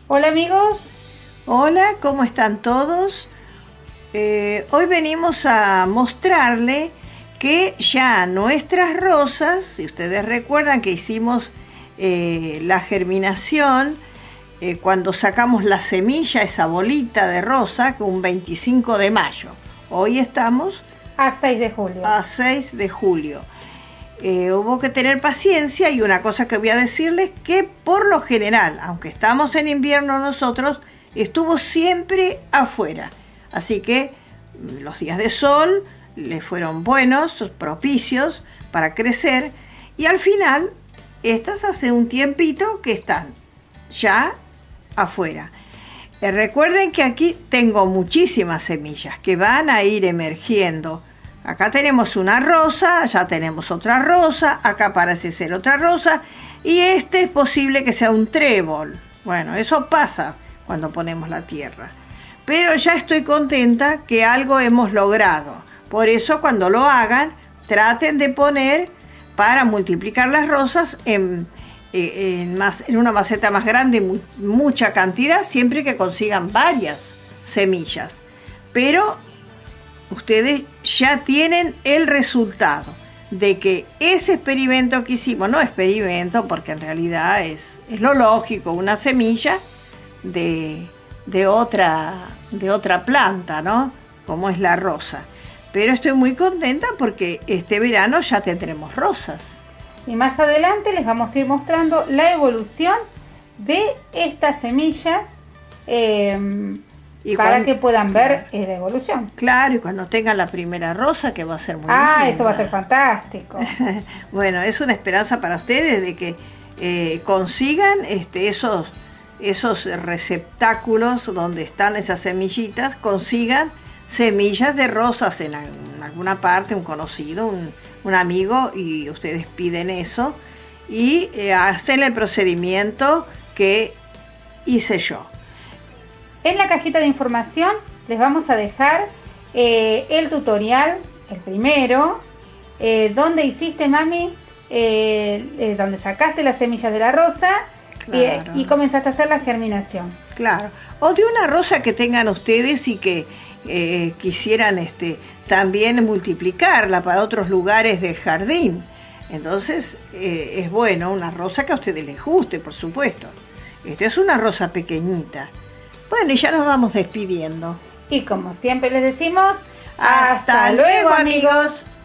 Hola amigos. Hola, ¿cómo están todos? Hoy venimos a mostrarle que ya nuestras rosas, si ustedes recuerdan que hicimos la germinación, cuando sacamos la semilla, esa bolita de rosa, que un 25 de mayo. Hoy estamos a 6 de julio. A 6 de julio. Hubo que tener paciencia, y una cosa que voy a decirles, que por lo general, aunque estamos en invierno nosotros, estuvo siempre afuera. Así que los días de sol le fueron buenos, propicios para crecer, y al final estas hace un tiempito que están ya afuera. Recuerden que aquí tengo muchísimas semillas que van a ir emergiendo. Acá tenemos una rosa, allá tenemos otra rosa, acá parece ser otra rosa, y este es posible que sea un trébol. Bueno, eso pasa cuando ponemos la tierra. Pero ya estoy contenta que algo hemos logrado. Por eso cuando lo hagan, traten de poner, para multiplicar las rosas, en una maceta más grande, mucha cantidad, siempre que consigan varias semillas. Pero ustedes ya tienen el resultado de que ese experimento que hicimos, no experimento porque en realidad es lo lógico, una semilla de otra planta, ¿no? Como es la rosa. Pero estoy muy contenta porque este verano ya tendremos rosas. Y más adelante les vamos a ir mostrando la evolución de estas semillas para que puedan ver la evolución. Claro, y cuando tengan la primera rosa, que va a ser muy linda. Eso va a ser fantástico. Bueno, es una esperanza para ustedes de que consigan esos receptáculos donde están esas semillitas, consigan semillas de rosas en alguna parte, un conocido, un amigo, y ustedes piden eso y hacen el procedimiento que hice yo. En la cajita de información les vamos a dejar el tutorial, el primero, donde hiciste, mami, donde sacaste las semillas de la rosa. Claro. Y comenzaste a hacer la germinación. Claro. O de una rosa que tengan ustedes y que quisieran también multiplicarla para otros lugares del jardín. Entonces es bueno una rosa que a ustedes les guste, por supuesto. Esta es una rosa pequeñita. Bueno, y ya nos vamos despidiendo. Y como siempre les decimos, ¡hasta luego, amigos!